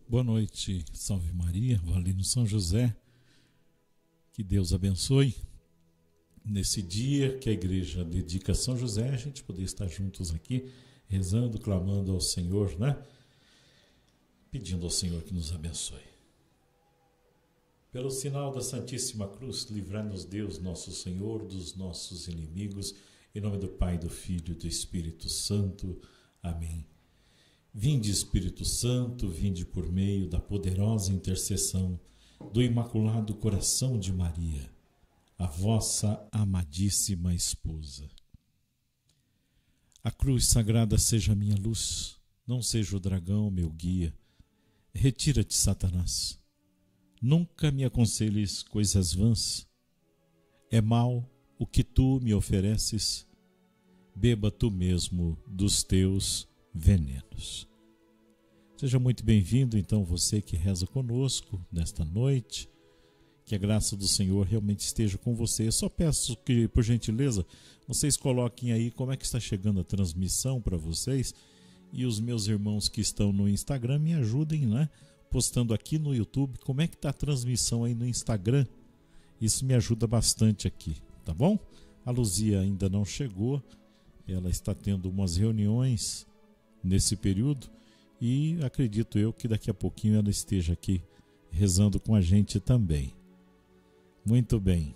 Boa noite, salve Maria, valendo São José, que Deus abençoe. Nesse dia que a igreja dedica a São José, a gente poder estar juntos aqui, rezando, clamando ao Senhor, né? Pedindo ao Senhor que nos abençoe. Pelo sinal da Santíssima Cruz, livrai-nos Deus, nosso Senhor, dos nossos inimigos, em nome do Pai, do Filho e do Espírito Santo. Amém. Vinde, Espírito Santo, vinde por meio da poderosa intercessão do Imaculado Coração de Maria, a vossa amadíssima esposa. A cruz sagrada seja minha luz, não seja o dragão meu guia. Retira-te, Satanás. Nunca me aconselhes coisas vãs. É mal o que tu me ofereces. Beba tu mesmo dos teus venenos. Seja muito bem-vindo, então, você que reza conosco nesta noite. Que a graça do Senhor realmente esteja com você. Eu só peço que, por gentileza, vocês coloquem aí como é que está chegando a transmissão para vocês. E os meus irmãos que estão no Instagram me ajudem, né? Postando aqui no YouTube como é que está a transmissão aí no Instagram. Isso me ajuda bastante aqui, tá bom? A Luzia ainda não chegou. Ela está tendo umas reuniões nesse período. E acredito eu que daqui a pouquinho ela esteja aqui rezando com a gente também. Muito bem.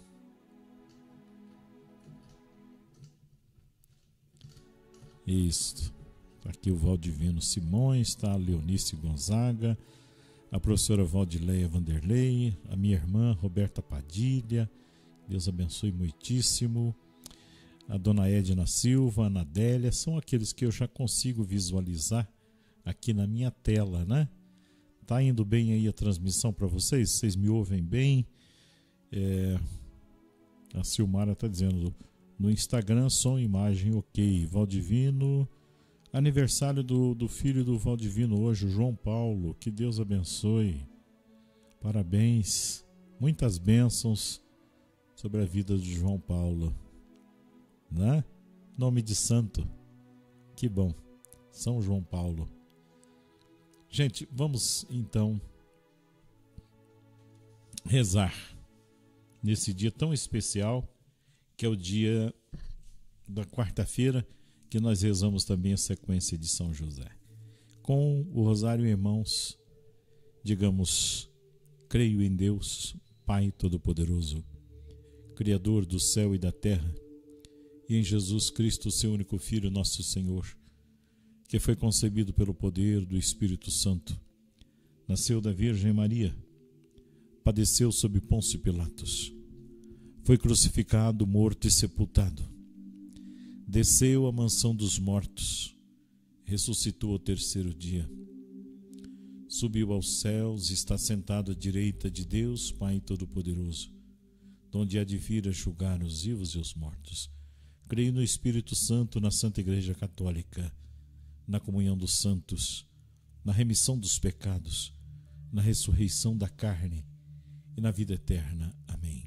Isso. Aqui o Valdivino Simões, tá? A Leonice Gonzaga, a professora Valdileia Vanderlei, a minha irmã Roberta Padilha. Deus abençoe muitíssimo. A dona Edna Silva, a Ana Adélia, são aqueles que eu já consigo visualizar aqui na minha tela, né? Tá indo bem aí a transmissão para vocês? Vocês me ouvem bem? A Silmara está dizendo no Instagram, som e imagem ok. Valdivino, aniversário do filho do Valdivino hoje, o João Paulo. Que Deus abençoe. Parabéns, muitas bênçãos sobre a vida de João Paulo, né? Nome de santo. Que bom, São João Paulo. Gente, vamos então rezar nesse dia tão especial, que é o dia da quarta-feira, que nós rezamos também a sequência de São José. Com o Rosário em mãos, digamos: creio em Deus, Pai Todo-Poderoso, Criador do céu e da terra, e em Jesus Cristo, seu único Filho, nosso Senhor, que foi concebido pelo poder do Espírito Santo, nasceu da Virgem Maria, padeceu sob Pôncio Pilatos, foi crucificado, morto e sepultado, desceu à mansão dos mortos, ressuscitou ao terceiro dia, subiu aos céus e está sentado à direita de Deus, Pai Todo-Poderoso, donde há de vir a julgar os vivos e os mortos. Creio no Espírito Santo, na Santa Igreja Católica, na comunhão dos santos, na remissão dos pecados, na ressurreição da carne e na vida eterna. Amém.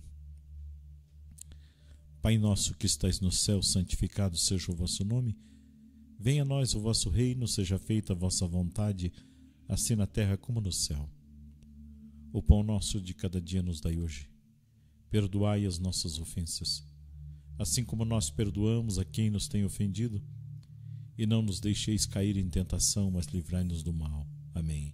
Pai nosso que estais no céu, santificado seja o vosso nome. Venha a nós o vosso reino, seja feita a vossa vontade, assim na terra como no céu. O pão nosso de cada dia nos dai hoje. Perdoai as nossas ofensas, assim como nós perdoamos a quem nos tem ofendido. E não nos deixeis cair em tentação, mas livrai-nos do mal. Amém.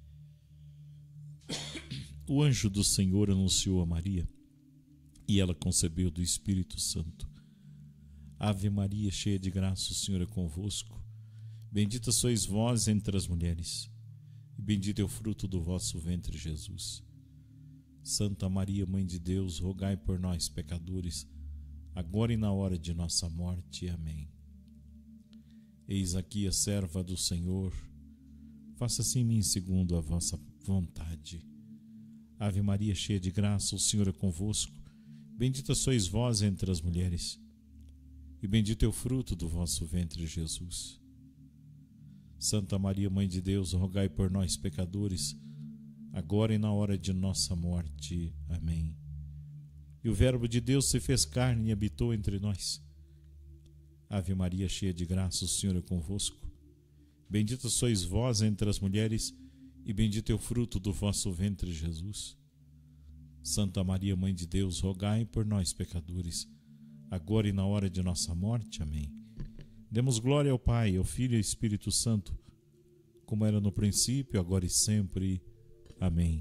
O anjo do Senhor anunciou a Maria, e ela concebeu do Espírito Santo. Ave Maria, cheia de graça, o Senhor é convosco. Bendita sois vós entre as mulheres, e bendito é o fruto do vosso ventre, Jesus. Santa Maria, Mãe de Deus, rogai por nós, pecadores, agora e na hora de nossa morte. Amém. Eis aqui a serva do Senhor, faça-se em mim segundo a vossa vontade. Ave Maria, cheia de graça, o Senhor é convosco. Bendita sois vós entre as mulheres, e bendito é o fruto do vosso ventre, Jesus. Santa Maria, Mãe de Deus, rogai por nós, pecadores, agora e na hora de nossa morte. Amém. E o Verbo de Deus se fez carne e habitou entre nós. Ave Maria, cheia de graça, o Senhor é convosco. Bendita sois vós entre as mulheres, e bendito é o fruto do vosso ventre, Jesus. Santa Maria, Mãe de Deus, rogai por nós, pecadores, agora e na hora de nossa morte. Amém. Demos glória ao Pai, ao Filho e ao Espírito Santo, como era no princípio, agora e sempre. Amém.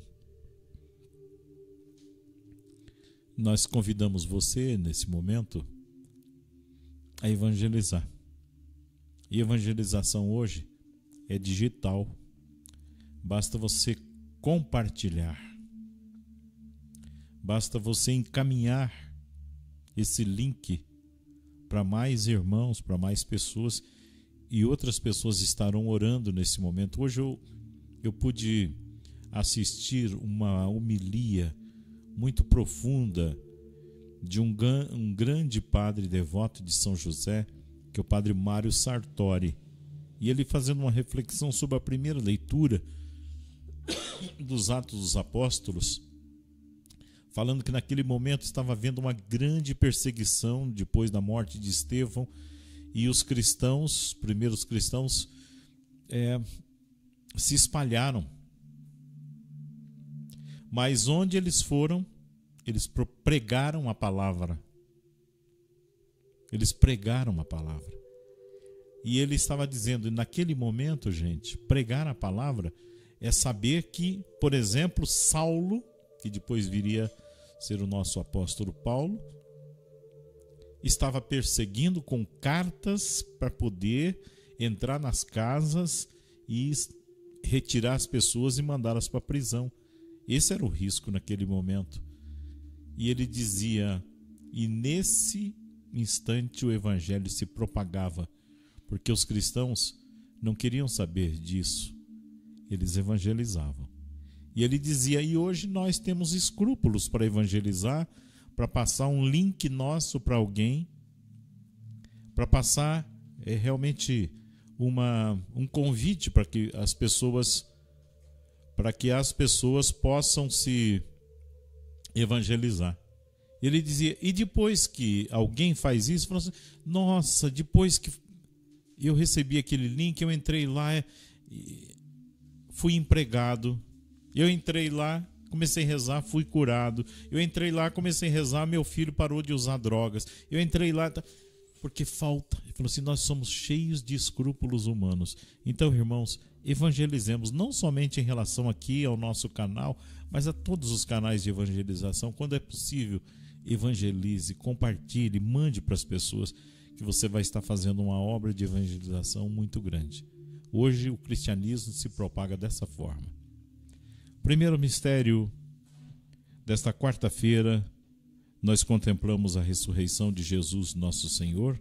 Nós convidamos você, nesse momento, a evangelizar. E evangelização hoje é digital. Basta você compartilhar. Basta você encaminhar esse link para mais irmãos, para mais pessoas, e outras pessoas estarão orando nesse momento. Hoje eu pude assistir uma homilia muito profunda de um grande padre devoto de São José, que é o padre Mário Sartori, e ele fazendo uma reflexão sobre a primeira leitura dos Atos dos Apóstolos, falando que naquele momento estava havendo uma grande perseguição depois da morte de Estevão, e os cristãos, primeiros cristãos, se espalharam. Mas onde eles foram, eles pregaram a palavra. Eles pregaram a palavra. E ele estava dizendo, naquele momento, gente, pregar a palavra é saber que, por exemplo, Saulo, que depois viria ser o nosso apóstolo Paulo, estava perseguindo com cartas para poder entrar nas casas e retirar as pessoas e mandá-las para a prisão. Esse era o risco naquele momento. E ele dizia, e nesse instante o evangelho se propagava, porque os cristãos não queriam saber disso, eles evangelizavam. E ele dizia, e hoje nós temos escrúpulos para evangelizar, para passar um link nosso para alguém, para passar realmente um convite para que as pessoas possam se evangelizar. Ele dizia, e depois que alguém faz isso, falou assim, nossa, depois que eu recebi aquele link, eu entrei lá, fui empregado, eu entrei lá, comecei a rezar, fui curado, eu entrei lá, comecei a rezar, meu filho parou de usar drogas, eu entrei lá, porque falta. Ele falou assim, nós somos cheios de escrúpulos humanos. Então, irmãos, evangelizemos, não somente em relação aqui ao nosso canal, mas a todos os canais de evangelização. Quando é possível, evangelize, compartilhe, mande para as pessoas, que você vai estar fazendo uma obra de evangelização muito grande. Hoje o cristianismo se propaga dessa forma. Primeiro mistério desta quarta-feira, nós contemplamos a ressurreição de Jesus, nosso Senhor,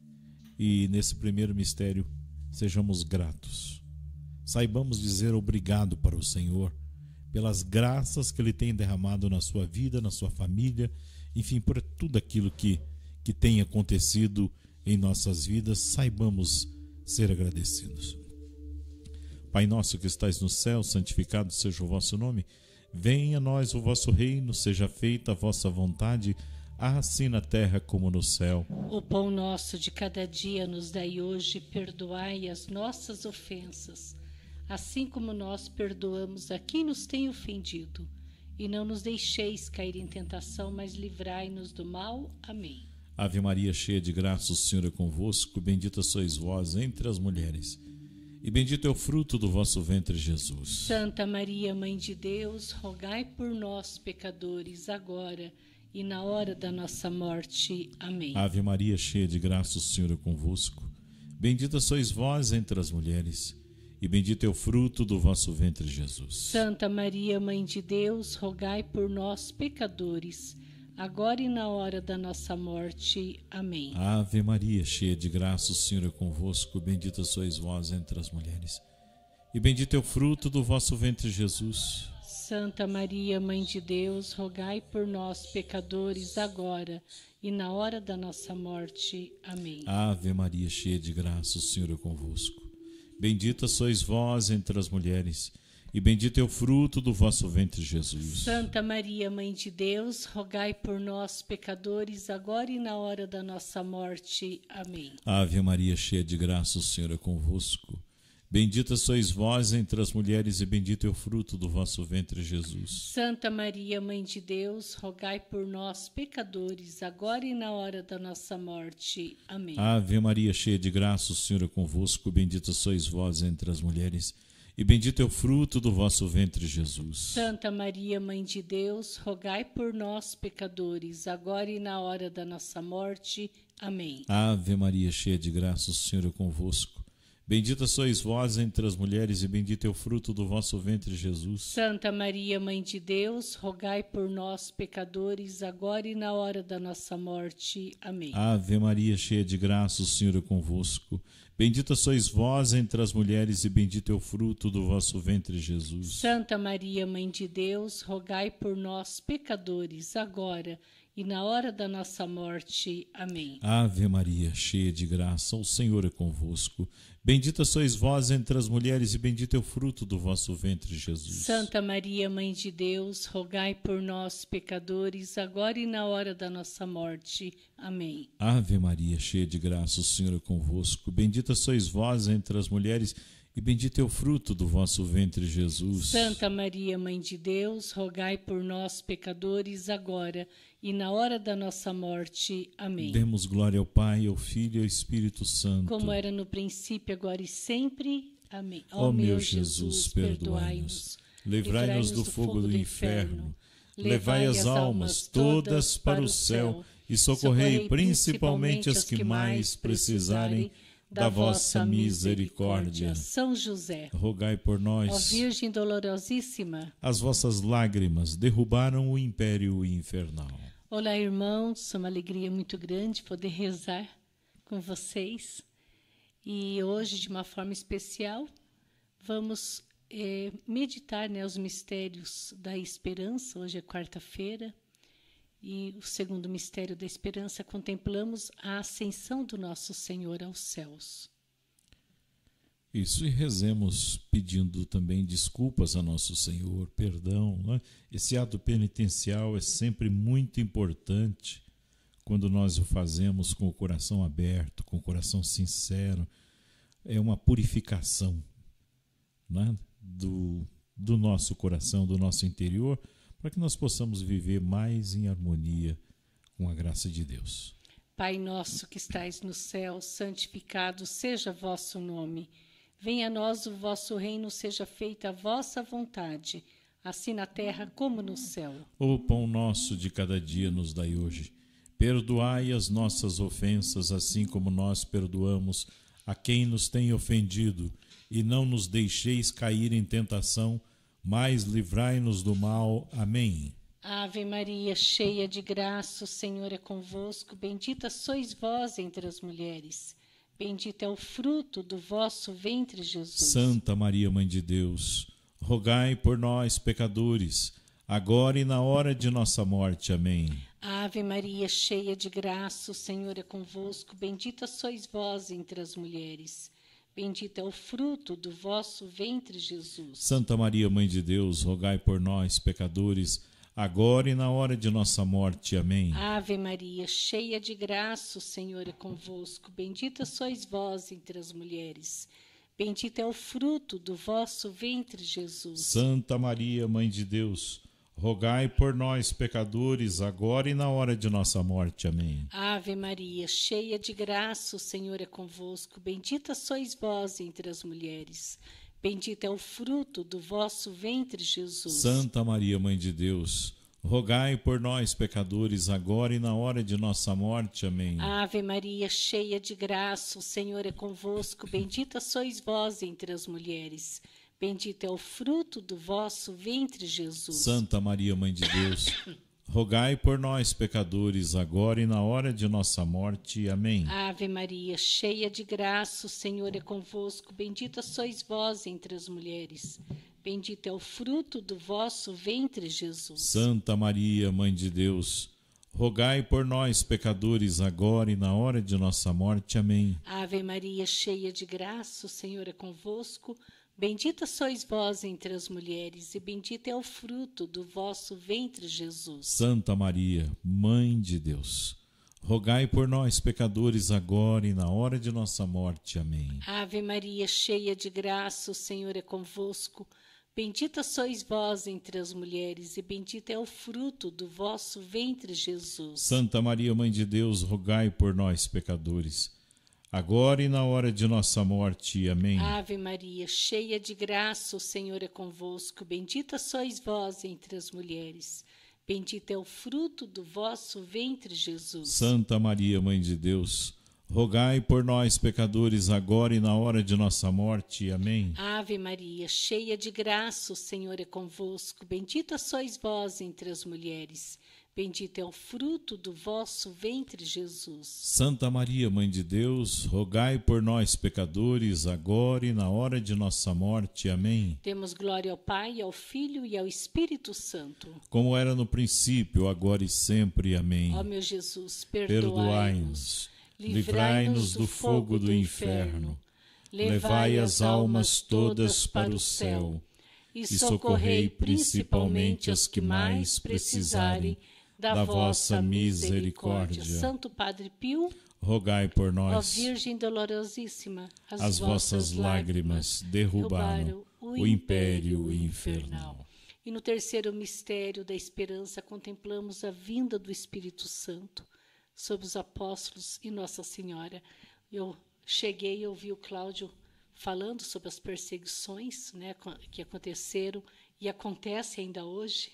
e nesse primeiro mistério sejamos gratos. Saibamos dizer obrigado para o Senhor pelas graças que Ele tem derramado na sua vida, na sua família, enfim, por tudo aquilo que tem acontecido em nossas vidas. Saibamos ser agradecidos. Pai nosso que estais no céu, santificado seja o vosso nome. Venha a nós o vosso reino, seja feita a vossa vontade, assim na terra como no céu. O pão nosso de cada dia nos dai hoje, perdoai as nossas ofensas, assim como nós perdoamos a quem nos tem ofendido. E não nos deixeis cair em tentação, mas livrai-nos do mal. Amém. Ave Maria, cheia de graça, o Senhor é convosco, bendita sois vós entre as mulheres, e bendito é o fruto do vosso ventre, Jesus. Santa Maria, Mãe de Deus, rogai por nós, pecadores, agora e na hora da nossa morte. Amém. Ave Maria, cheia de graça, o Senhor é convosco, bendita sois vós entre as mulheres, e bendito é o fruto do vosso ventre, Jesus. Santa Maria, Mãe de Deus, rogai por nós, pecadores, agora e na hora da nossa morte. Amém. Ave Maria, cheia de graça, o Senhor é convosco, bendita sois vós entre as mulheres, e bendito é o fruto do vosso ventre, Jesus. Santa Maria, Mãe de Deus, rogai por nós, pecadores, agora e na hora da nossa morte. Amém. Ave Maria, cheia de graça, o Senhor é convosco, bendita sois vós entre as mulheres, e bendito é o fruto do vosso ventre, Jesus. Santa Maria, Mãe de Deus, rogai por nós, pecadores, agora e na hora da nossa morte. Amém. Ave Maria, cheia de graça, o Senhor é convosco, Bendita sois vós entre as mulheres, e bendito é o fruto do vosso ventre, Jesus. Santa Maria, Mãe de Deus, rogai por nós, pecadores, agora e na hora da nossa morte. Amém. Ave Maria, cheia de graça, o Senhor é convosco. Bendita sois vós entre as mulheres, e bendito é o fruto do vosso ventre, Jesus. Santa Maria, Mãe de Deus, rogai por nós, pecadores, agora e na hora da nossa morte. Amém. Ave Maria, cheia de graça, o Senhor é convosco. Bendita sois vós entre as mulheres, e bendito é o fruto do vosso ventre, Jesus. Santa Maria, Mãe de Deus, rogai por nós, pecadores, agora e na hora da nossa morte. Amém. Ave Maria, cheia de graça, o Senhor é convosco. Bendita sois vós entre as mulheres, e bendito é o fruto do vosso ventre, Jesus. Santa Maria, Mãe de Deus, rogai por nós, pecadores, agora e na hora da nossa morte. Amém. Ave Maria, cheia de graça, o Senhor é convosco. Bendita sois vós entre as mulheres, e bendito é o fruto do vosso ventre, Jesus. Santa Maria, Mãe de Deus, rogai por nós, pecadores, agora e na hora da nossa morte. Amém. Ave Maria, cheia de graça, o Senhor é convosco. Bendita sois vós entre as mulheres, e bendito é o fruto do vosso ventre, Jesus. Santa Maria, Mãe de Deus, rogai por nós, pecadores, agora e na hora da nossa morte. Amém. Demos glória ao Pai, ao Filho e ao Espírito Santo. Como era no princípio, agora e sempre. Amém. Ó meu Jesus, perdoai-nos. Livrai-nos do fogo do inferno. Levai as almas todas para o céu e socorrei principalmente as que mais precisarem da vossa misericórdia. São José, rogai por nós. ó Virgem dolorosíssima, as vossas lágrimas derrubaram o império infernal. Olá, irmãos, é uma alegria muito grande poder rezar com vocês. E hoje, de uma forma especial, vamos meditar, os mistérios da esperança. Hoje é quarta-feira. E o segundo mistério da esperança, contemplamos a ascensão do nosso Senhor aos céus. Isso, e rezemos pedindo também desculpas a nosso Senhor, perdão. Né? Esse ato penitencial é sempre muito importante quando nós o fazemos com o coração aberto, com o coração sincero. É uma purificação, né? do nosso coração, do nosso interior, para que nós possamos viver mais em harmonia com a graça de Deus. Pai nosso que estais no céu, santificado seja vosso nome. Venha a nós o vosso reino, seja feita a vossa vontade, assim na terra como no céu. O pão nosso de cada dia nos dai hoje. Perdoai as nossas ofensas, assim como nós perdoamos a quem nos tem ofendido, e não nos deixeis cair em tentação, mas livrai-nos do mal. Amém. Ave Maria, cheia de graça, o Senhor é convosco. Bendita sois vós entre as mulheres. Bendito é o fruto do vosso ventre, Jesus. Santa Maria, Mãe de Deus, rogai por nós, pecadores, agora e na hora de nossa morte. Amém. Ave Maria, cheia de graça, o Senhor é convosco. Bendita sois vós entre as mulheres. Bendito é o fruto do vosso ventre, Jesus. Santa Maria, Mãe de Deus, rogai por nós, pecadores, agora e na hora de nossa morte. Amém. Ave Maria, cheia de graça, o Senhor é convosco. Bendita sois vós entre as mulheres. Bendito é o fruto do vosso ventre, Jesus. Santa Maria, Mãe de Deus, rogai por nós, pecadores, agora e na hora de nossa morte. Amém. Ave Maria, cheia de graça, o Senhor é convosco. Bendita sois vós entre as mulheres. Bendito é o fruto do vosso ventre, Jesus. Santa Maria, Mãe de Deus, rogai por nós, pecadores, agora e na hora de nossa morte. Amém. Ave Maria, cheia de graça, o Senhor é convosco. Bendita sois vós entre as mulheres. Bendito é o fruto do vosso ventre, Jesus. Santa Maria, Mãe de Deus, rogai por nós, pecadores, agora e na hora de nossa morte. Amém. Ave Maria, cheia de graça, o Senhor é convosco. Bendita sois vós entre as mulheres. Bendito é o fruto do vosso ventre, Jesus. Santa Maria, Mãe de Deus, rogai por nós, pecadores, agora e na hora de nossa morte. Amém. Ave Maria, cheia de graça, o Senhor é convosco. Bendita sois vós entre as mulheres, e bendito é o fruto do vosso ventre, Jesus. Santa Maria, Mãe de Deus, rogai por nós, pecadores, agora e na hora de nossa morte. Amém. Ave Maria, cheia de graça, o Senhor é convosco. Bendita sois vós entre as mulheres, e bendito é o fruto do vosso ventre, Jesus. Santa Maria, Mãe de Deus, rogai por nós, pecadores, agora e na hora de nossa morte. Amém. Ave Maria, cheia de graça, o Senhor é convosco. Bendita sois vós entre as mulheres. Bendito é o fruto do vosso ventre, Jesus. Santa Maria, Mãe de Deus, rogai por nós, pecadores, agora e na hora de nossa morte. Amém. Ave Maria, cheia de graça, o Senhor é convosco. Bendita sois vós entre as mulheres. Bendito é o fruto do vosso ventre, Jesus. Santa Maria, Mãe de Deus, rogai por nós, pecadores, agora e na hora de nossa morte. Amém. Demos glória ao Pai, ao Filho e ao Espírito Santo. Como era no princípio, agora e sempre. Amém. Ó meu Jesus, Perdoai-nos, livrai-nos do fogo do inferno, levai as almas todas para o céu e socorrei principalmente as que mais precisarem da vossa misericórdia. Santo Padre Pio, rogai por nós. ó Virgem Dolorosíssima, as vossas lágrimas derrubaram o império infernal. E no terceiro mistério da esperança contemplamos a vinda do Espírito Santo sobre os apóstolos e Nossa Senhora. Eu cheguei e ouvi o Cláudio falando sobre as perseguições, né, que aconteceram e acontecem ainda hoje.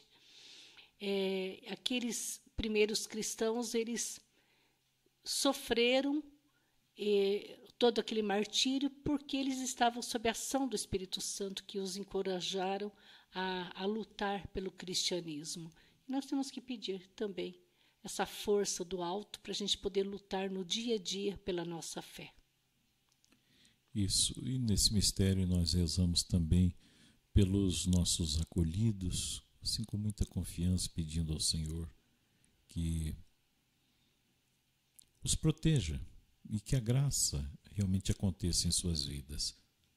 Aqueles primeiros cristãos, eles sofreram todo aquele martírio porque eles estavam sob a ação do Espírito Santo, que os encorajaram a lutar pelo cristianismo. E nós temos que pedir também essa força do alto para a gente poder lutar no dia a dia pela nossa fé. Isso, e nesse mistério nós rezamos também pelos nossos acolhidos, assim com muita confiança, pedindo ao Senhor que os proteja e que a graça realmente aconteça em suas vidas.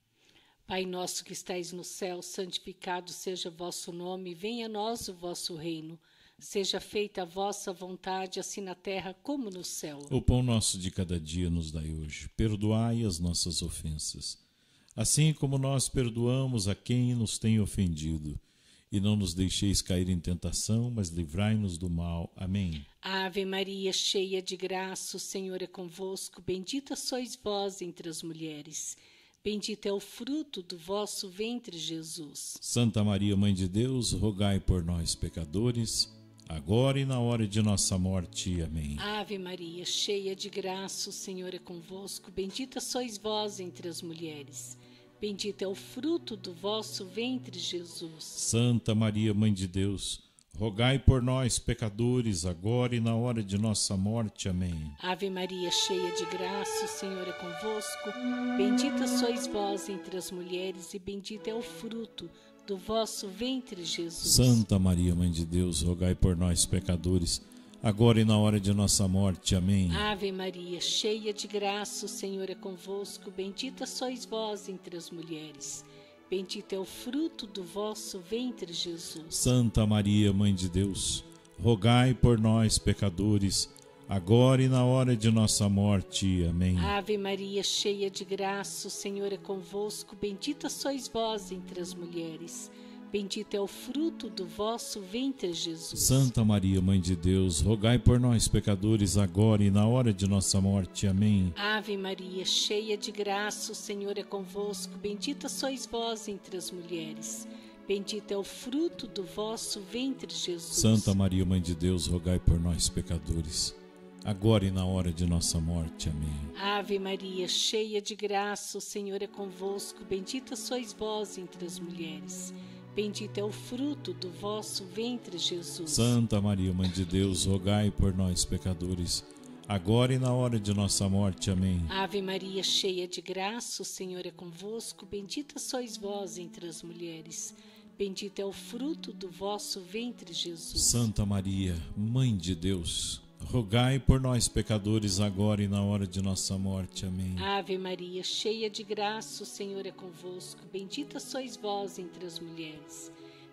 Pai nosso que estais no céu, santificado seja o vosso nome, venha a nós o vosso reino. Seja feita a vossa vontade, assim na terra como no céu. O pão nosso de cada dia nos dai hoje. Perdoai as nossas ofensas, assim como nós perdoamos a quem nos tem ofendido. E não nos deixeis cair em tentação, mas livrai-nos do mal. Amém. Ave Maria, cheia de graça, o Senhor é convosco. Bendita sois vós entre as mulheres. Bendito é o fruto do vosso ventre, Jesus. Santa Maria, Mãe de Deus, rogai por nós, pecadores, agora e na hora de nossa morte. Amém. Ave Maria, cheia de graça, o Senhor é convosco. Bendita sois vós entre as mulheres. Bendito é o fruto do vosso ventre, Jesus. Santa Maria, Mãe de Deus, rogai por nós, pecadores, agora e na hora de nossa morte. Amém. Ave Maria, cheia de graça, o Senhor é convosco. Bendita sois vós entre as mulheres, e bendito é o fruto do vosso ventre, Jesus. Santa Maria, Mãe de Deus, rogai por nós, pecadores, agora e na hora de nossa morte. Amém. Ave Maria, cheia de graça, o Senhor é convosco. Bendita sois vós entre as mulheres. Bendito é o fruto do vosso ventre, Jesus. Santa Maria, Mãe de Deus, rogai por nós, pecadores, agora e na hora de nossa morte. Amém. Ave Maria, cheia de graça, o Senhor é convosco. Bendita sois vós entre as mulheres. Bendito é o fruto do vosso ventre, Jesus. Santa Maria, Mãe de Deus, rogai por nós, pecadores, agora e na hora de nossa morte. Amém. Ave Maria, cheia de graça, o Senhor é convosco. Bendita sois vós entre as mulheres. Bendito é o fruto do vosso ventre, Jesus. Santa Maria, Mãe de Deus, rogai por nós, pecadores, agora e na hora de nossa morte. Amém. Ave Maria, cheia de graça, o Senhor é convosco. Bendita sois vós entre as mulheres. Bendito é o fruto do vosso ventre, Jesus. Santa Maria, Mãe de Deus, rogai por nós, pecadores, agora e na hora de nossa morte. Amém. Ave Maria, cheia de graça, o Senhor é convosco. Bendita sois vós entre as mulheres. Bendito é o fruto do vosso ventre, Jesus. Santa Maria, Mãe de Deus, rogai por nós, pecadores, agora e na hora de nossa morte. Amém. Ave Maria, cheia de graça, o Senhor é convosco. Bendita sois vós entre as mulheres.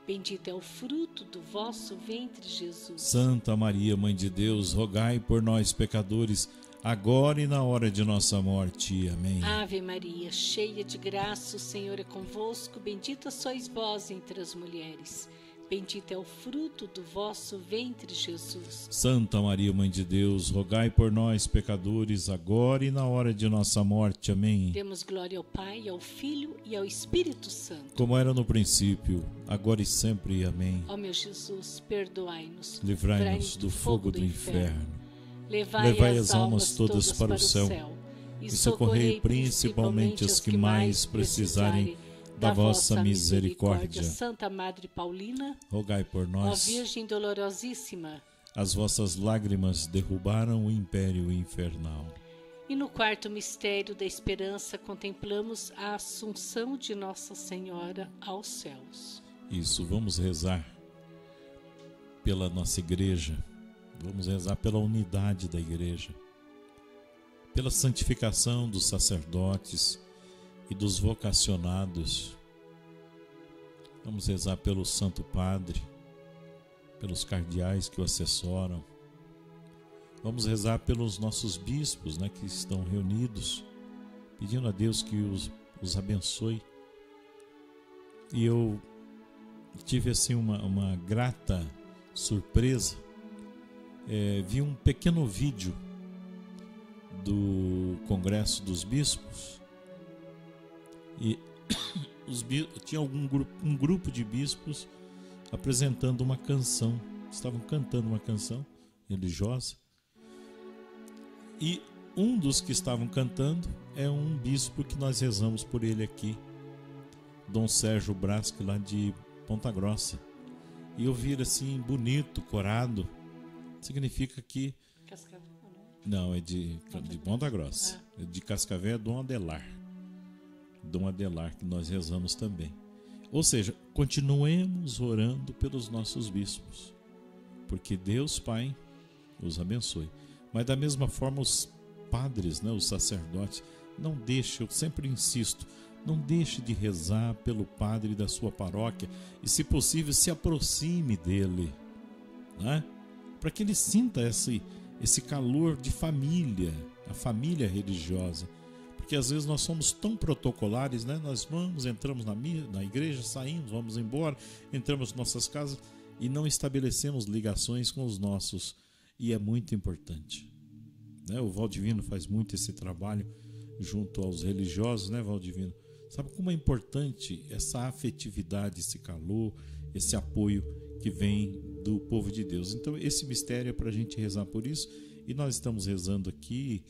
Bendito é o fruto do vosso ventre, Jesus. Santa Maria, Mãe de Deus, rogai por nós, pecadores, agora e na hora de nossa morte. Amém. Ave Maria, cheia de graça, o Senhor é convosco. Bendita sois vós entre as mulheres. Bendito é o fruto do vosso ventre, Jesus. Santa Maria, Mãe de Deus, rogai por nós, pecadores, agora e na hora de nossa morte. Amém. Demos glória ao Pai, ao Filho e ao Espírito Santo. Como era no princípio, agora e sempre. Amém. Ó meu Jesus, perdoai-nos. Livrai-nos do fogo do inferno. Levai as almas todas para o céu. E socorrei principalmente as que mais precisarem da vossa misericórdia. Santa Madre Paulina, rogai por nós. Ó Virgem dolorosíssima, as vossas lágrimas derrubaram o império infernal. E no quarto mistério da esperança contemplamos a assunção de Nossa Senhora aos céus. Isso, vamos rezar pela nossa igreja, vamos rezar pela unidade da igreja, pela santificação dos sacerdotes e dos vocacionados. Vamos rezar pelo Santo Padre, pelos cardeais que o assessoram. Vamos rezar pelos nossos bispos, que estão reunidos, pedindo a Deus que os abençoe. E eu tive assim uma grata surpresa. Vi um pequeno vídeo do Congresso dos Bispos e tinha um grupo de bispos apresentando uma canção, estavam cantando uma canção religiosa, e um dos que estavam cantando é um bispo que nós rezamos por ele aqui, Dom Sérgio Brasco, lá de Ponta Grossa. E eu vi assim, bonito, corado, significa que... Cascavel, não, é de Ponta Grossa. De Cascavel é Dom Adelar, que nós rezamos também. Ou seja, continuemos orando pelos nossos bispos, porque Deus Pai os abençoe. Mas da mesma forma os padres, os sacerdotes, não deixe, eu sempre insisto, não deixe de rezar pelo padre da sua paróquia e, se possível, se aproxime dele, para que ele sinta esse calor de família, a família religiosa. Porque às vezes nós somos tão protocolares, nós entramos na igreja, saímos, vamos embora, entramos em nossas casas e não estabelecemos ligações com os nossos. E é muito importante. O Valdivino faz muito esse trabalho junto aos religiosos, Valdivino? Sabe como é importante essa afetividade, esse calor, esse apoio que vem do povo de Deus. Então esse mistério é para a gente rezar por isso, e nós estamos rezando aqui,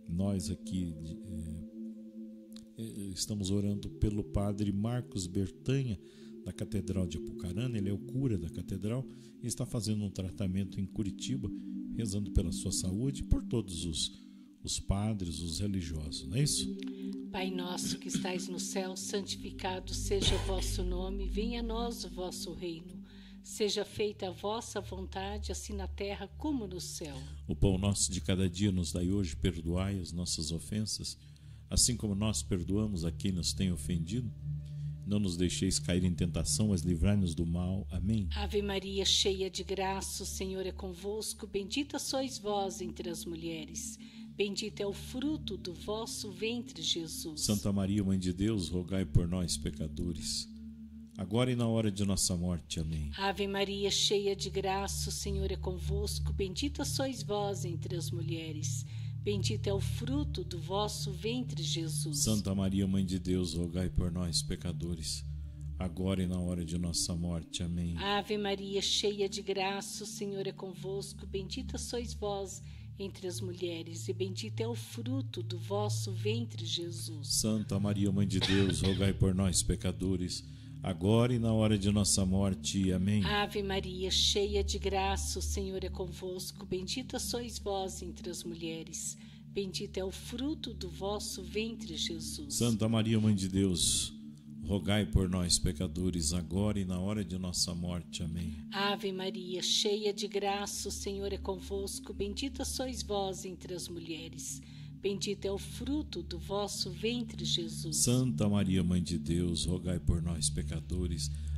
estamos orando pelo padre Marcos Bertanha, da Catedral de Apucarana. Ele é o cura da catedral e está fazendo um tratamento em Curitiba, rezando pela sua saúde e por todos os padres, os religiosos, não é isso? Pai nosso que estais no céu, santificado seja o vosso nome, venha a nós o vosso reino. Seja feita a vossa vontade, assim na terra como no céu. O pão nosso de cada dia nos dai hoje, perdoai as nossas ofensas, assim como nós perdoamos a quem nos tem ofendido. Não nos deixeis cair em tentação, mas livrai-nos do mal. Amém. Ave Maria, cheia de graça, o Senhor é convosco. Bendita sois vós entre as mulheres. Bendito é o fruto do vosso ventre, Jesus. Santa Maria, Mãe de Deus, rogai por nós, pecadores, agora e na hora de nossa morte. Amém. Ave Maria, cheia de graça, o Senhor é convosco. Bendita sois vós entre as mulheres. Bendito é o fruto do vosso ventre, Jesus. Santa Maria, Mãe de Deus, rogai por nós, pecadores, agora e na hora de nossa morte. Amém. Ave Maria, cheia de graça, o Senhor é convosco. Bendita sois vós entre as mulheres, e bendito é o fruto do vosso ventre, Jesus. Santa Maria, Mãe de Deus, rogai por nós, pecadores, agora e na hora de nossa morte. Amém. Ave Maria, cheia de graça, o Senhor é convosco. Bendita sois vós entre as mulheres. Bendito é o fruto do vosso ventre, Jesus. Santa Maria, Mãe de Deus, rogai por nós, pecadores, agora e na hora de nossa morte. Amém. Ave Maria, cheia de graça, o Senhor é convosco. Bendita sois vós entre as mulheres. Bendito é o fruto do vosso ventre, Jesus. Santa Maria, Mãe de Deus, rogai por nós, pecadores,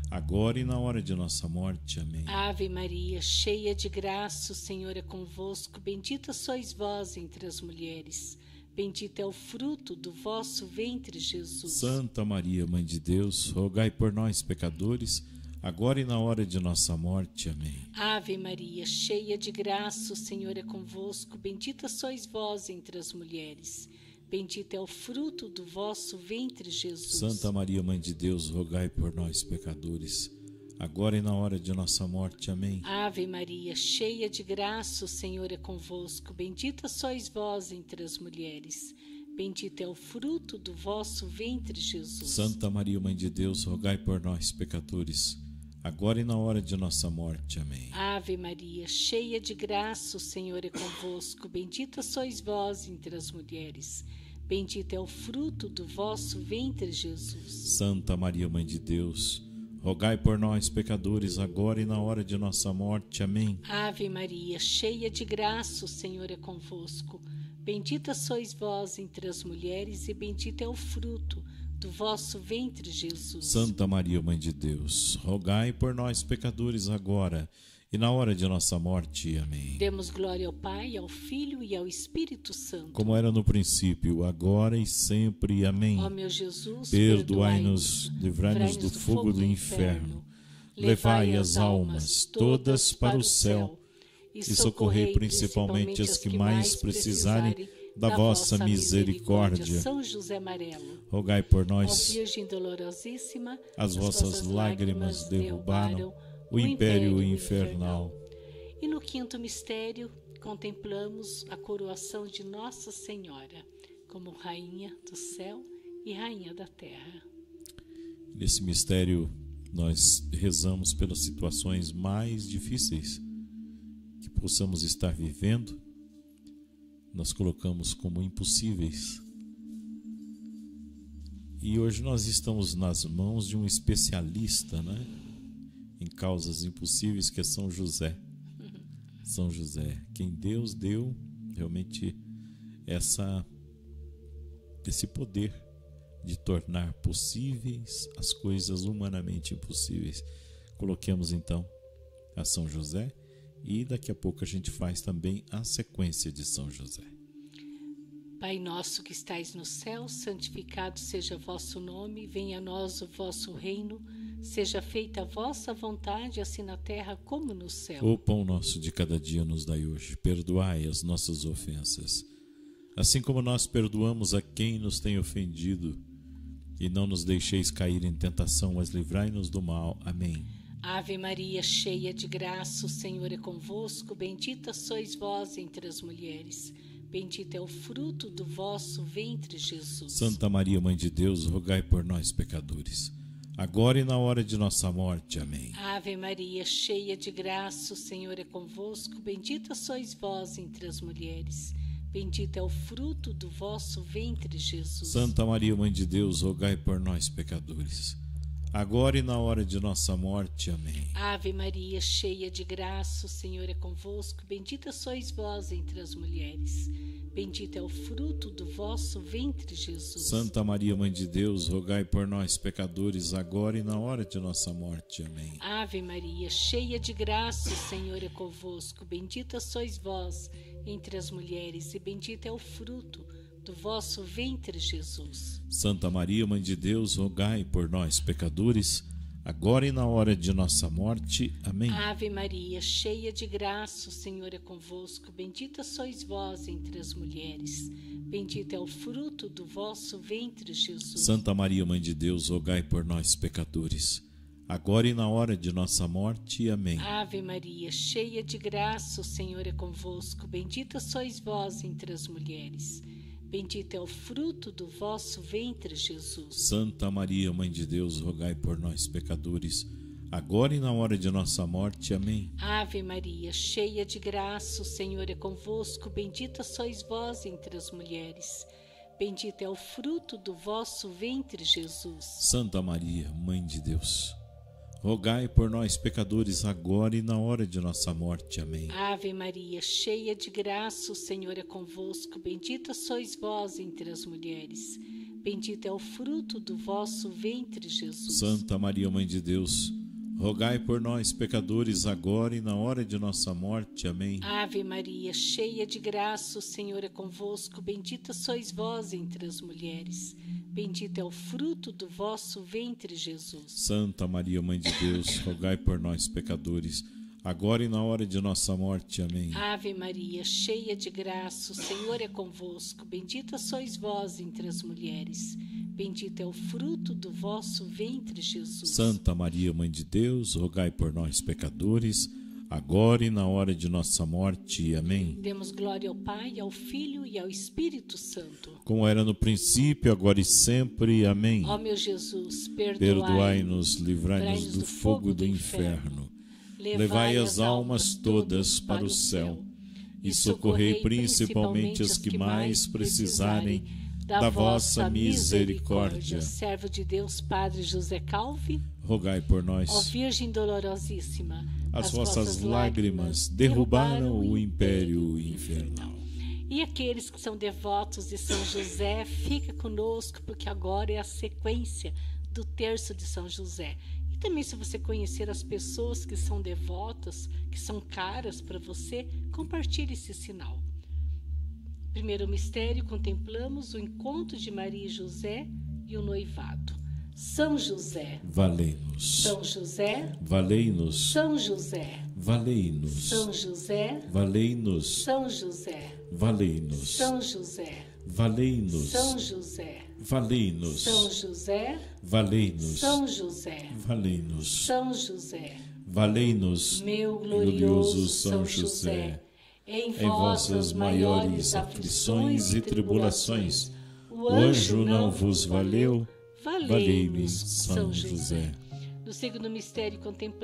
agora e na hora de nossa morte. Amém. Ave Maria, cheia de graça, o Senhor é convosco. Bendita sois vós entre as mulheres. Bendito é o fruto do vosso ventre, Jesus. Santa Maria, Mãe de Deus, rogai por nós, pecadores, agora e na hora de nossa morte. Amém. Ave Maria, cheia de graça, o Senhor é convosco. Bendita sois vós entre as mulheres. Bendito é o fruto do vosso ventre, Jesus. Santa Maria, Mãe de Deus, rogai por nós, pecadores, agora e na hora de nossa morte. Amém. Ave Maria, cheia de graça, o Senhor é convosco. Bendita sois vós entre as mulheres. Bendito é o fruto do vosso ventre, Jesus. Santa Maria, Mãe de Deus, rogai por nós, pecadores, agora e na hora de nossa morte. Amém. Ave Maria, cheia de graça, o Senhor é convosco. Bendita sois vós entre as mulheres. Bendito é o fruto do vosso ventre, Jesus. Santa Maria, Mãe de Deus, rogai por nós, pecadores, agora e na hora de nossa morte. Amém. Ave Maria, cheia de graça, o Senhor é convosco. Bendita sois vós entre as mulheres, e bendito é o fruto do vosso ventre, Jesus. Santa Maria, Mãe de Deus, rogai por nós, pecadores, agora e na hora de nossa morte. Amém. Demos glória ao Pai, ao Filho e ao Espírito Santo. Como era no princípio, agora e sempre. Amém. Ó meu Jesus, perdoai-nos, livrai-nos do fogo do inferno, levai as almas todas para o céu e socorrei principalmente as que mais precisarem da vossa misericórdia. São José Amarelo, rogai por ó nós. Virgem dolorosíssima, as vossas lágrimas derrubaram o império infernal. E no quinto mistério, contemplamos a coroação de Nossa Senhora como Rainha do céu e Rainha da terra. Nesse mistério, nós rezamos pelas situações mais difíceis que possamos estar vivendo. Nós colocamos como impossíveis. E hoje nós estamos nas mãos de um especialista, né, em causas impossíveis, que é São José. São José, quem Deus deu realmente esse poder de tornar possíveis as coisas humanamente impossíveis. Coloquemos então a São José e daqui a pouco a gente faz também a sequência de São José. Pai nosso que estais no céu, santificado seja vosso nome, venha a nós o vosso reino, seja feita a vossa vontade, assim na terra como no céu. O pão nosso de cada dia nos dai hoje, perdoai as nossas ofensas, assim como nós perdoamos a quem nos tem ofendido, e não nos deixeis cair em tentação, mas livrai-nos do mal. Amém. Ave Maria, cheia de graça, o Senhor é convosco, bendita sois vós entre as mulheres. Bendito é o fruto do vosso ventre, Jesus. Santa Maria, Mãe de Deus, rogai por nós, pecadores, agora e na hora de nossa morte. Amém. Ave Maria, cheia de graça, o Senhor é convosco, bendita sois vós entre as mulheres. Bendito é o fruto do vosso ventre, Jesus. Santa Maria, Mãe de Deus, rogai por nós, pecadores, agora e na hora de nossa morte. Amém. Ave Maria, cheia de graça, o Senhor é convosco, bendita sois vós entre as mulheres. Bendito é o fruto do vosso ventre, Jesus. Santa Maria, Mãe de Deus, rogai por nós, pecadores, agora e na hora de nossa morte. Amém. Ave Maria, cheia de graça, o Senhor é convosco, bendita sois vós entre as mulheres, e bendito é o fruto do vosso ventre, Jesus. Santa Maria, Mãe de Deus, rogai por nós, pecadores, agora e na hora de nossa morte. Amém. Ave Maria, cheia de graça, o Senhor é convosco, bendita sois vós entre as mulheres, bendito é o fruto do vosso ventre, Jesus. Santa Maria, Mãe de Deus, rogai por nós, pecadores, agora e na hora de nossa morte. Amém. Ave Maria, cheia de graça, o Senhor é convosco, bendita sois vós entre as mulheres, bendito é o fruto do vosso ventre, Jesus. Santa Maria, Mãe de Deus, rogai por nós, pecadores, agora e na hora de nossa morte. Amém. Ave Maria, cheia de graça, o Senhor é convosco, bendita sois vós entre as mulheres, bendito é o fruto do vosso ventre, Jesus. Santa Maria, Mãe de Deus, rogai por nós, pecadores, agora e na hora de nossa morte. Amém. Ave Maria, cheia de graça, o Senhor é convosco, bendita sois vós entre as mulheres, bendito é o fruto do vosso ventre, Jesus. Santa Maria, Mãe de Deus, rogai por nós, pecadores, agora e na hora de nossa morte. Amém. Ave Maria, cheia de graça, o Senhor é convosco. Bendita sois vós entre as mulheres. Bendito é o fruto do vosso ventre, Jesus. Santa Maria, Mãe de Deus, rogai por nós, pecadores, agora e na hora de nossa morte. Amém. Ave Maria, cheia de graça, o Senhor é convosco. Bendita sois vós entre as mulheres. Bendito é o fruto do vosso ventre, Jesus. Santa Maria, Mãe de Deus, rogai por nós, pecadores, agora e na hora de nossa morte. Amém. Demos glória ao Pai, ao Filho e ao Espírito Santo. Como era no princípio, agora e sempre. Amém. Ó meu Jesus, perdoai-nos, livrai-nos do fogo do inferno. Levai as almas todas para o céu e socorrei principalmente as que mais precisarem da vossa misericórdia. Servo de Deus, Padre José Calvi, rogai por nós. Ó Virgem dolorosíssima, as vossas lágrimas derrubaram o império infernal. E aqueles que são devotos de São José, fica conosco, porque agora é a sequência do terço de São José. E também, se você conhecer as pessoas que são devotas, que são caras para você, compartilhe esse sinal. Primeiro mistério, contemplamos o encontro de Maria e José e o noivado. São José, valei-nos. São José, valei-nos. São José, valei-nos. São José, valei-nos. São José, valei-nos. São José, valei-nos. São José, valei-nos. São José, valei-nos. São José, valei-nos. São José, valei-nos. meu glorioso São José, em vossas maiores aflições e tribulações, o anjo não vos valeu, valei-me, São José. No segundo mistério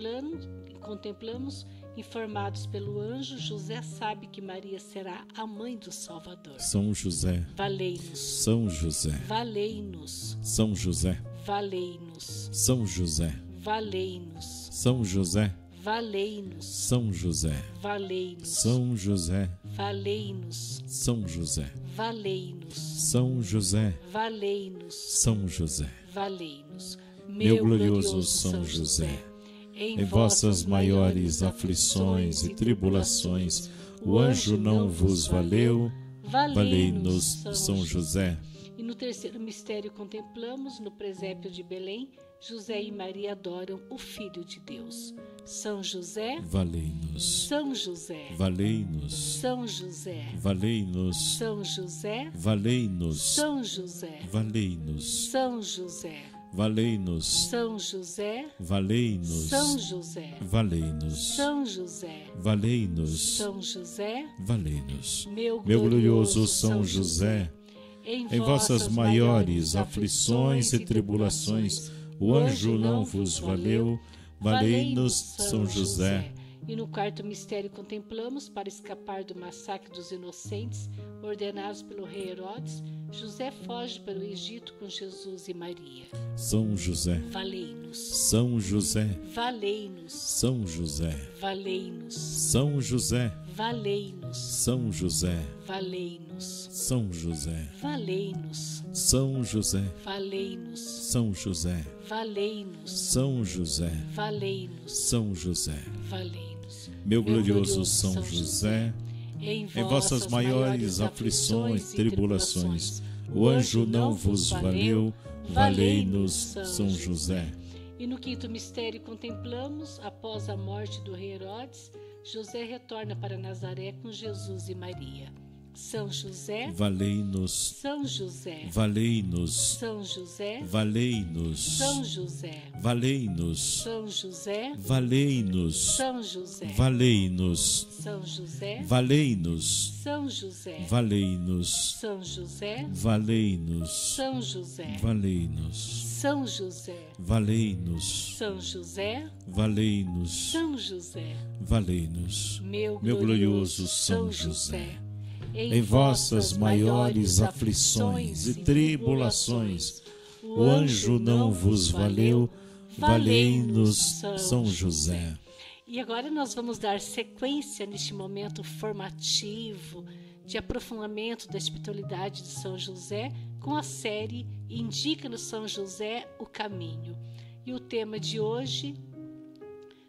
contemplamos, informados pelo anjo, José sabe que Maria será a mãe do Salvador. São José, valei-nos. São José, valei-nos. São José, valei-nos. São José, valei-nos. São José, valei-nos. São José, valei-nos. São José, valei-nos. São José, valei-nos. São José, valei-nos. São José, valei-nos. meu glorioso São José, em vossas maiores aflições e tribulações, o anjo não vos valeu, valei-nos, São José. E no terceiro mistério contemplamos, no presépio de Belém, José e Maria adoram o Filho de Deus. São José, valei-nos. São José, valei-nos. São José, valei-nos. São José, valei-nos. São José, valei-nos. São José, valei-nos. São José, valei-nos. São José, valei-nos. São José, valei-nos. São José, valei-nos. meu glorioso São José, em vossas maiores aflições e tribulações, o anjo não vos valeu, valei-nos, São José. E no quarto mistério contemplamos, para escapar do massacre dos inocentes, ordenados pelo rei Herodes, José foge para o Egito com Jesus e Maria. São José, valei-nos. São José, valei-nos. São José, valei-nos. São José, valei-nos. São José, valei-nos. São José, valei-nos. São José, valei-nos. São José, valei-nos. São José, valei-nos. São José, valei-nos. meu glorioso São José, em vossas maiores aflições e tribulações, o anjo não vos valeu, valei-nos, São José. E no quinto mistério contemplamos, após a morte do rei Herodes, José retorna para Nazaré com Jesus e Maria. São José, valei-nos. São José, valei-nos. São José, valei-nos. São José, valei-nos. São José, valei-nos. São José, valei-nos. São José, valei-nos. São José, valei-nos. São José, valei-nos. São José, valei-nos. São José, valei-nos. São José, valei-nos. São José, valei-nos. meu glorioso São José, em vossas maiores aflições e tribulações, o anjo não vos valeu, valei-nos, São José. E agora nós vamos dar sequência neste momento formativo de aprofundamento da espiritualidade de São José com a série Indica-nos São José o Caminho. E o tema de hoje,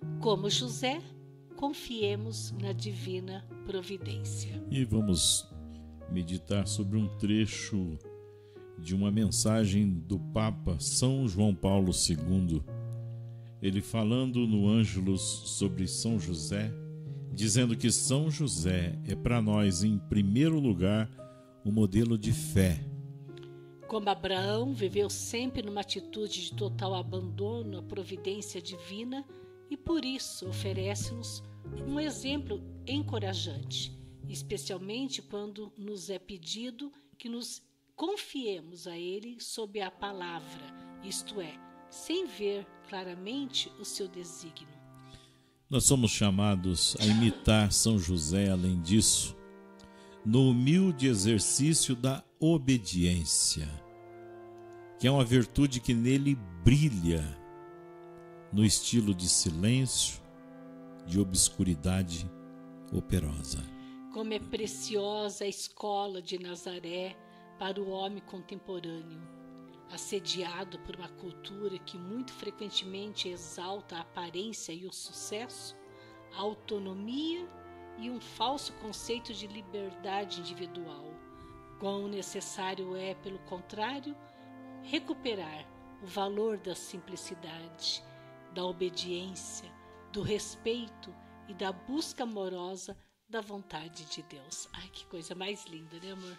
Como José, confiemos na divina providência. E vamos meditar sobre um trecho de uma mensagem do Papa São João Paulo II. Ele falando no Ângelus sobre São José, dizendo que São José é para nós, em primeiro lugar, um modelo de fé. Como Abraão viveu sempre numa atitude de total abandono à providência divina e por isso oferece-nos um exemplo encorajante, especialmente quando nos é pedido que nos confiemos a Ele sob a palavra, isto é, sem ver claramente o seu desígnio. Nós somos chamados a imitar São José, além disso, no humilde exercício da obediência, que é uma virtude que nele brilha no estilo de silêncio, de obscuridade operosa. Como é preciosa a escola de Nazaré para o homem contemporâneo, assediado por uma cultura que muito frequentemente exalta a aparência e o sucesso, a autonomia e um falso conceito de liberdade individual. Quão necessário é, pelo contrário, recuperar o valor da simplicidade, da obediência, do respeito e da busca amorosa da vontade de Deus. Ai, que coisa mais linda, né, amor?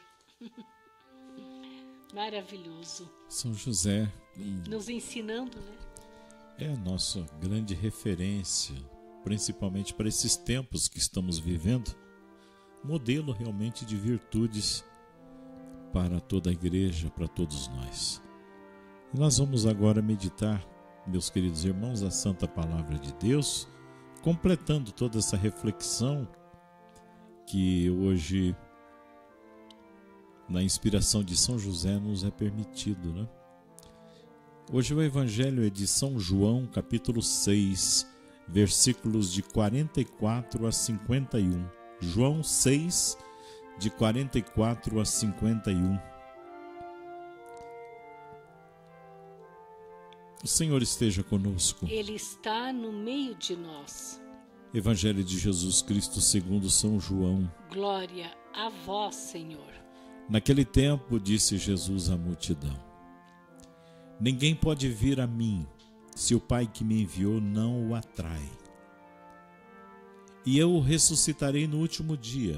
Maravilhoso. São José nos ensinando, né? É a nossa grande referência, principalmente para esses tempos que estamos vivendo, modelo realmente de virtudes para toda a igreja, para todos nós. E nós vamos agora meditar, meus queridos irmãos, a Santa Palavra de Deus, completando toda essa reflexão que hoje, na inspiração de São José, nos é permitido, né? Hoje o Evangelho é de São João, capítulo 6, versículos de 44 a 51. João 6, de 44 a 51. O Senhor esteja conosco. Ele está no meio de nós. Evangelho de Jesus Cristo segundo São João. Glória a vós, Senhor. Naquele tempo disse Jesus à multidão: ninguém pode vir a mim se o Pai que me enviou não o atrai. E eu o ressuscitarei no último dia.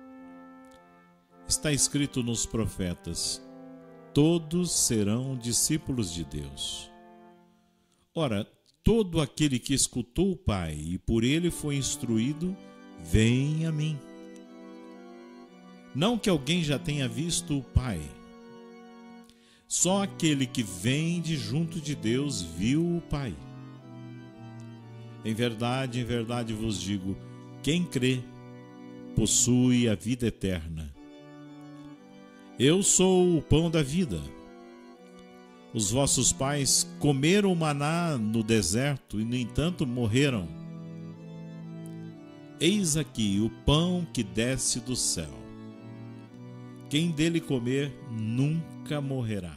Está escrito nos profetas: todos serão discípulos de Deus. Ora, todo aquele que escutou o Pai e por ele foi instruído, vem a mim. Não que alguém já tenha visto o Pai. Só aquele que vem de junto de Deus viu o Pai. Em verdade vos digo, quem crê possui a vida eterna. Eu sou o pão da vida. Os vossos pais comeram maná no deserto e, no entanto, morreram. Eis aqui o pão que desce do céu. Quem dele comer nunca morrerá.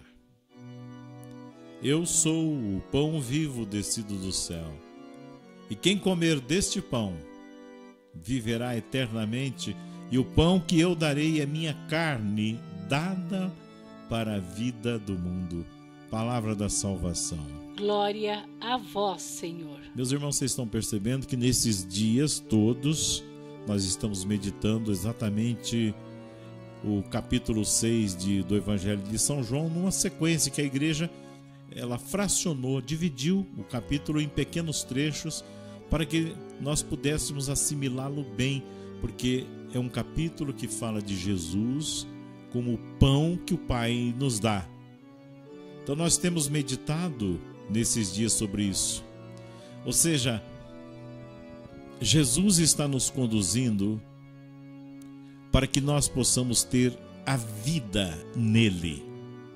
Eu sou o pão vivo descido do céu. E quem comer deste pão viverá eternamente, e o pão que eu darei é minha carne, dada para a vida do mundo. Palavra da salvação. Glória a vós, Senhor. Meus irmãos, vocês estão percebendo que nesses dias todos nós estamos meditando exatamente o capítulo 6 do Evangelho de São João, numa sequência que a igreja ela fracionou, dividiu o capítulo em pequenos trechos para que nós pudéssemos assimilá-lo bem, porque é um capítulo que fala de Jesus como o pão que o Pai nos dá. Então nós temos meditado nesses dias sobre isso. Ou seja, Jesus está nos conduzindo para que nós possamos ter a vida nele.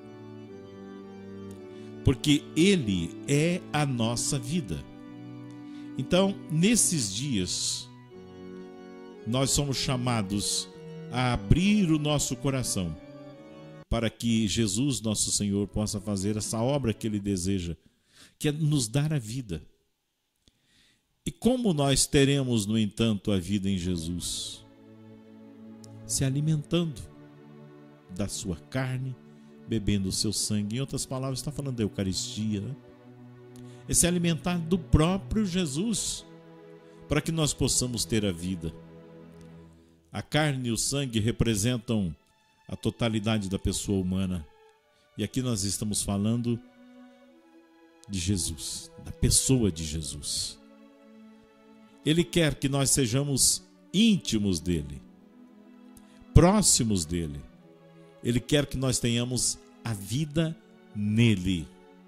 Porque ele é a nossa vida. Então, nesses dias, nós somos chamados a abrir o nosso coração para que Jesus, nosso Senhor, possa fazer essa obra que Ele deseja, que é nos dar a vida. E como nós teremos, no entanto, a vida em Jesus? Se alimentando da sua carne, bebendo o seu sangue. Em outras palavras, está falando da Eucaristia, né? É se alimentar do próprio Jesus, para que nós possamos ter a vida. A carne e o sangue representam a totalidade da pessoa humana. E aqui nós estamos falando de Jesus, da pessoa de Jesus. Ele quer que nós sejamos íntimos dele, próximos dele. Ele quer que nós tenhamos a vida nele.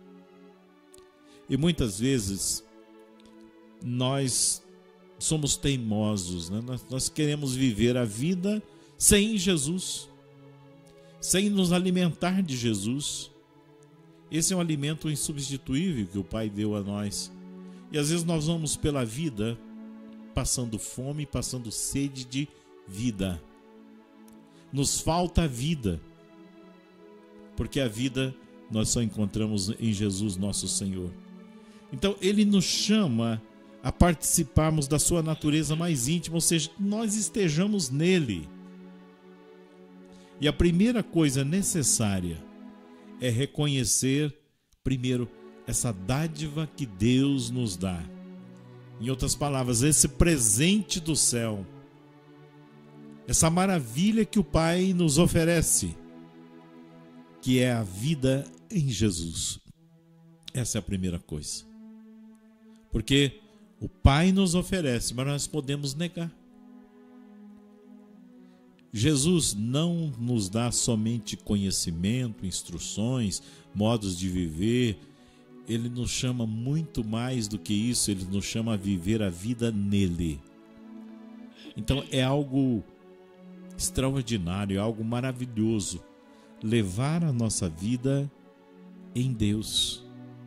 E muitas vezes nós somos teimosos, né? Nós queremos viver a vida sem Jesus, sem nos alimentar de Jesus. Esse é um alimento insubstituível que o Pai deu a nós. E às vezes nós vamos pela vida passando fome, passando sede de vida. Nos falta a vida, porque a vida nós só encontramos em Jesus nosso Senhor. Então Ele nos chama a participarmos da sua natureza mais íntima, ou seja, nós estejamos nele. E a primeira coisa necessária é reconhecer, primeiro, essa dádiva que Deus nos dá. Em outras palavras, esse presente do céu, essa maravilha que o Pai nos oferece, que é a vida em Jesus. Essa é a primeira coisa. Porque o Pai nos oferece, mas nós podemos negar. Jesus não nos dá somente conhecimento, instruções, modos de viver. Ele nos chama muito mais do que isso. Ele nos chama a viver a vida nele. Então é algo extraordinário, é algo maravilhoso levar a nossa vida em Deus,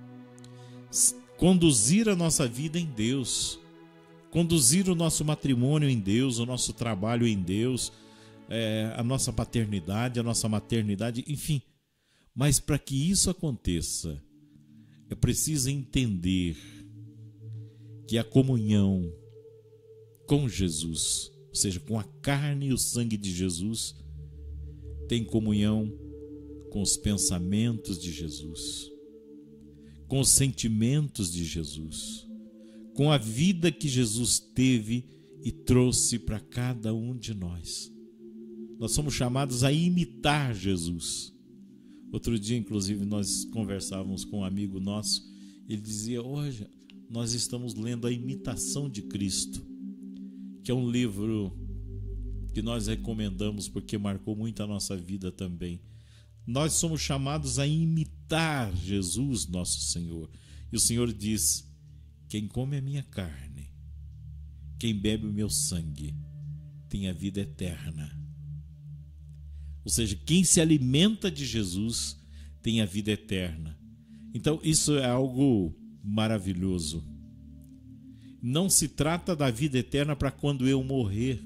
conduzir a nossa vida em Deus, conduzir o nosso matrimônio em Deus, o nosso trabalho em Deus, a nossa paternidade, a nossa maternidade, enfim. Mas para que isso aconteça, é preciso entender que a comunhão com Jesus, ou seja, com a carne e o sangue de Jesus, tem comunhão com os pensamentos de Jesus, com os sentimentos de Jesus, com a vida que Jesus teve e trouxe para cada um de nós. Nós somos chamados a imitar Jesus. Outro dia, inclusive, nós conversávamos com um amigo nosso. Ele dizia: hoje nós estamos lendo A Imitação de Cristo, que é um livro que nós recomendamos porque marcou muito a nossa vida também. Nós somos chamados a imitar Jesus, nosso Senhor. E o Senhor diz: quem come a minha carne, quem bebe o meu sangue, tem a vida eterna. Ou seja, quem se alimenta de Jesus tem a vida eterna. Então isso é algo maravilhoso. Não se trata da vida eterna para quando eu morrer,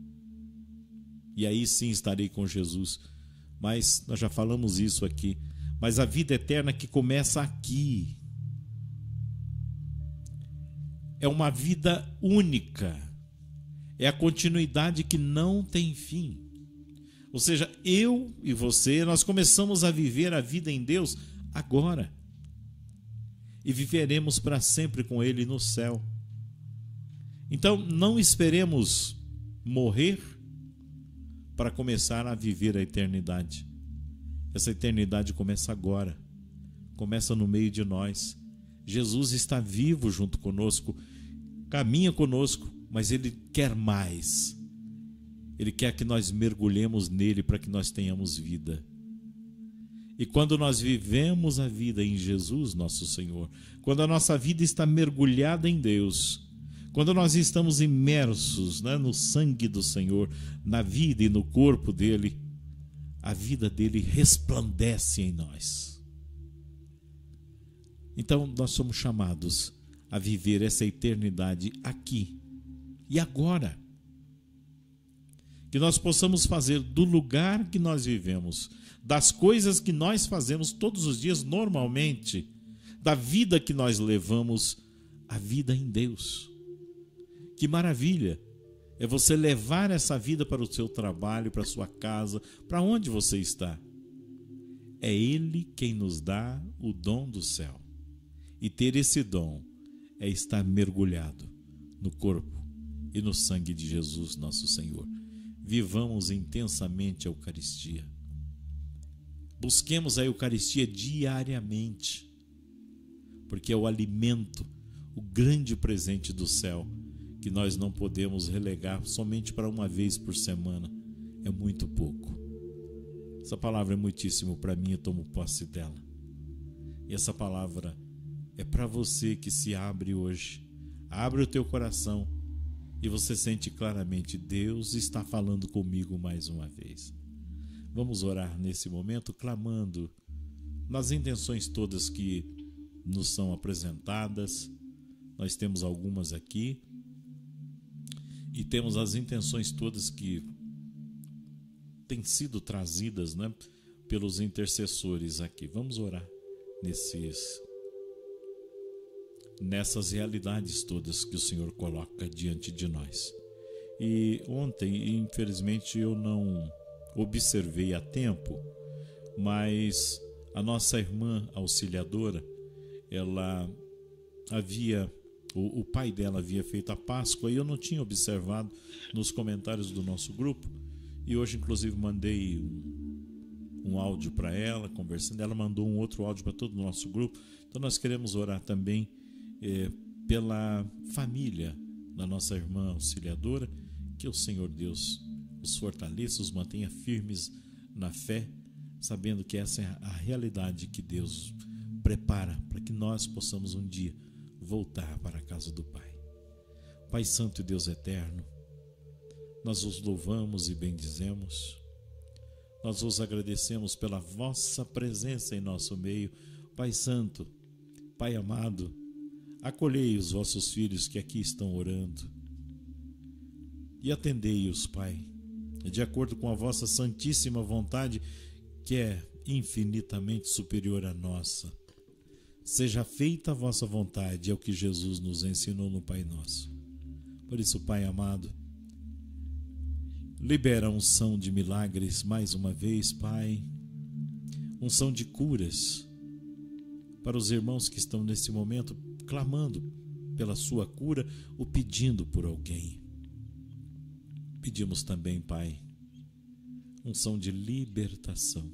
e aí sim estarei com Jesus. Mas nós já falamos isso aqui. Mas a vida eterna que começa aqui é uma vida única. É a continuidade que não tem fim. Ou seja, eu e você, nós começamos a viver a vida em Deus agora. E viveremos para sempre com Ele no céu. Então, não esperemos morrer para começar a viver a eternidade. Essa eternidade começa agora. Começa no meio de nós. Jesus está vivo junto conosco, caminha conosco, mas Ele quer mais. Ele quer que nós mergulhemos nele para que nós tenhamos vida. E quando nós vivemos a vida em Jesus, nosso Senhor, quando a nossa vida está mergulhada em Deus, quando nós estamos imersos, né, no sangue do Senhor, na vida e no corpo dele, a vida dele resplandece em nós. Então nós somos chamados a viver essa eternidade aqui e agora. Que nós possamos fazer do lugar que nós vivemos, das coisas que nós fazemos todos os dias normalmente, da vida que nós levamos, a vida em Deus. Que maravilha! É você levar essa vida para o seu trabalho, para a sua casa, para onde você está. É Ele quem nos dá o dom do céu. E ter esse dom é estar mergulhado no corpo e no sangue de Jesus, nosso Senhor. Vivamos intensamente a Eucaristia. Busquemos a Eucaristia diariamente, porque é o alimento, o grande presente do céu, que nós não podemos relegar somente para uma vez por semana. É muito pouco. Essa palavra é muitíssimo para mim, eu tomo posse dela. E essa palavra é para você que se abre hoje. Abre o teu coração e você sente claramente: Deus está falando comigo mais uma vez. Vamos orar nesse momento, clamando nas intenções todas que nos são apresentadas. Nós temos algumas aqui e temos as intenções todas que têm sido trazidas, né, pelos intercessores aqui. Vamos orar nessas realidades todas que o Senhor coloca diante de nós. E ontem, infelizmente, eu não observei a tempo, mas a nossa irmã auxiliadora, ela havia, o pai dela havia feito a Páscoa e eu não tinha observado nos comentários do nosso grupo. E hoje, inclusive, mandei um áudio para ela, conversando. Ela mandou um outro áudio para todo o nosso grupo. Então nós queremos orar também pela família da nossa irmã auxiliadora, que o Senhor Deus os fortaleça, os mantenha firmes na fé, sabendo que essa é a realidade que Deus prepara para que nós possamos um dia voltar para a casa do Pai. Pai Santo e Deus Eterno, nós os louvamos e bendizemos, nós os agradecemos pela vossa presença em nosso meio. Pai Santo, Pai amado, acolhei os vossos filhos que aqui estão orando e atendei-os, Pai, de acordo com a vossa santíssima vontade, que é infinitamente superior à nossa. Seja feita a vossa vontade, é o que Jesus nos ensinou no Pai Nosso. Por isso, Pai amado, libera a unção de milagres mais uma vez, Pai, unção de curas para os irmãos que estão nesse momento clamando pela sua cura ou pedindo por alguém. Pedimos também, Pai, unção de libertação.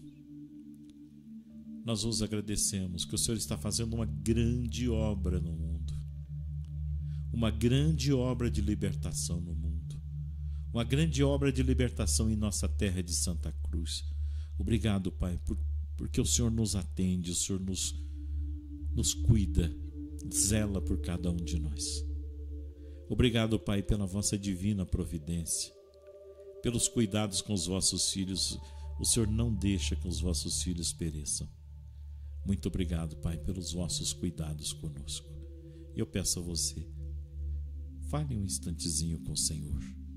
Nós os agradecemos que o Senhor está fazendo uma grande obra no mundo, uma grande obra de libertação no mundo, uma grande obra de libertação em nossa terra de Santa Cruz. Obrigado, Pai, porque o Senhor nos atende, o Senhor nos cuida, zela por cada um de nós. Obrigado, Pai, pela vossa divina providência, pelos cuidados com os vossos filhos. O Senhor não deixa que os vossos filhos pereçam. Muito obrigado, Pai, pelos vossos cuidados conosco. Eu peço a você, fale um instantezinho com o Senhor.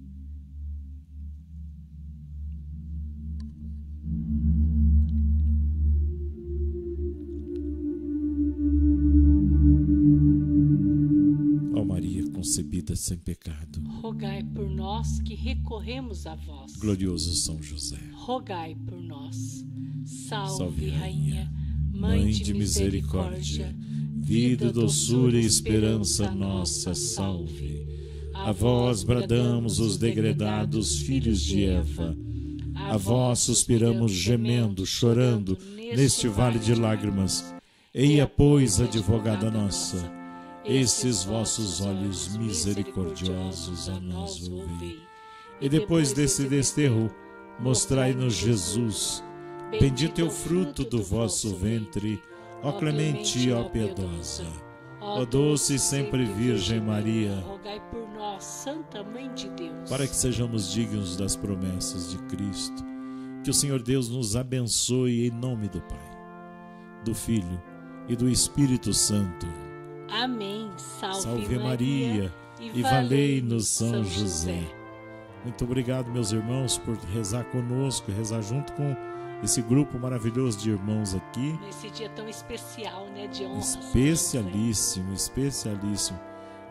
Ó Maria concebida sem pecado, rogai por nós que recorremos a vós. Glorioso São José, rogai por nós. Salve, Rainha, Mãe de misericórdia, vida, doçura e esperança nossa, salve. A vós bradamos os degredados filhos de Eva, a vós suspiramos gemendo, chorando, neste vale de lágrimas. Eia, pois, advogada nossa, esses vossos olhos misericordiosos a nós volvei. E depois desse desterro, mostrai-nos Jesus. Bendito é o fruto do vosso ventre, ó clemente, ó piedosa, ó doce e sempre Virgem Maria, rogai por nós, Santa Mãe de Deus, para que sejamos dignos das promessas de Cristo. Que o Senhor Deus nos abençoe em nome do Pai, do Filho e do Espírito Santo. Amém. Salve Maria e valei-nos São José. Muito obrigado, meus irmãos, por rezar conosco, rezar junto com esse grupo maravilhoso de irmãos aqui. Nesse dia tão especial, né, de honra. Especialíssimo, especialíssimo.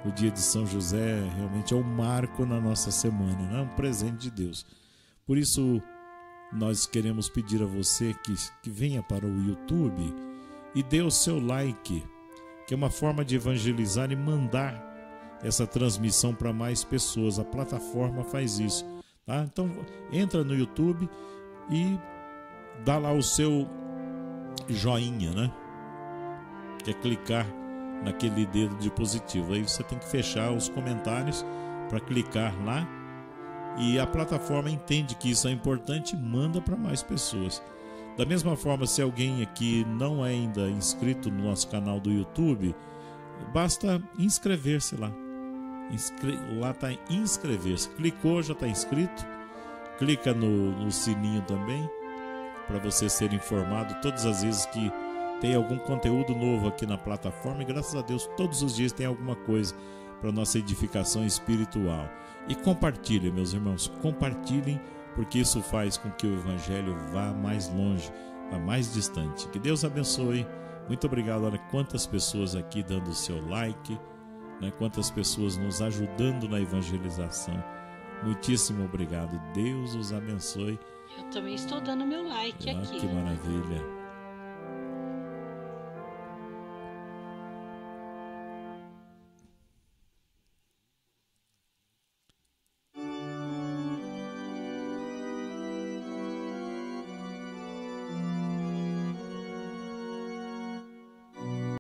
O dia de São José realmente é um marco na nossa semana, né? Um presente de Deus. Por isso, nós queremos pedir a você que venha para o YouTube e dê o seu like, que é uma forma de evangelizar e mandar essa transmissão para mais pessoas. A plataforma faz isso, tá? Então, entra no YouTube e dá lá o seu joinha, né? Que é clicar naquele dedo de positivo. Aí você tem que fechar os comentários para clicar lá, e a plataforma entende que isso é importante e manda para mais pessoas. Da mesma forma, se alguém aqui não é ainda inscrito no nosso canal do YouTube, basta inscrever-se lá. Lá está inscrever-se. Clicou, já está inscrito. Clica no sininho também, para você ser informado todas as vezes que tem algum conteúdo novo aqui na plataforma. E graças a Deus, todos os dias tem alguma coisa para nossa edificação espiritual. E compartilhem, meus irmãos, compartilhem, porque isso faz com que o Evangelho vá mais longe, vá mais distante. Que Deus abençoe. Muito obrigado. Olha quantas pessoas aqui dando o seu like, né? Quantas pessoas nos ajudando na evangelização. Muitíssimo obrigado. Deus os abençoe. Eu também estou dando meu like aqui. Que maravilha.